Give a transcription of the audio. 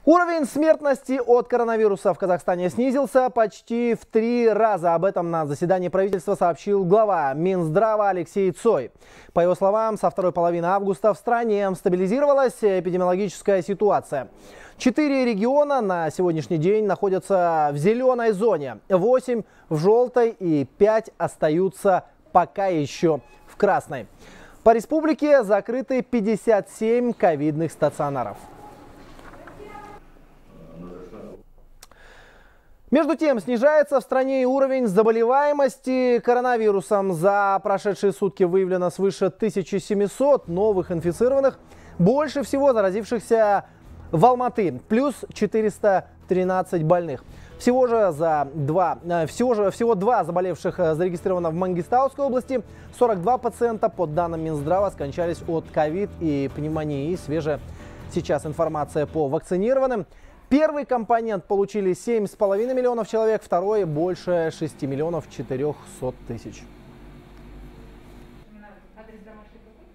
Уровень смертности от коронавируса в Казахстане снизился почти в 3 раза. Об этом на заседании правительства сообщил глава Минздрава Алексей Цой. По его словам, со второй половины августа в стране стабилизировалась эпидемиологическая ситуация. 4 региона на сегодняшний день находятся в зеленой зоне, 8 в желтой и 5 остаются пока еще в красной. По республике закрыты 57 ковидных стационаров. Между тем, снижается в стране и уровень заболеваемости коронавирусом. За прошедшие сутки выявлено свыше 1700 новых инфицированных. Больше всего заразившихся в Алматы, плюс 413 больных. Всего два заболевших зарегистрировано в Мангистауской области. 42 пациента, по данным Минздрава, скончались от ковид и пневмонии. Свежая сейчас информация по вакцинированным. Первый компонент получили 7,5 миллионов человек, второй больше 6 миллионов 400 тысяч.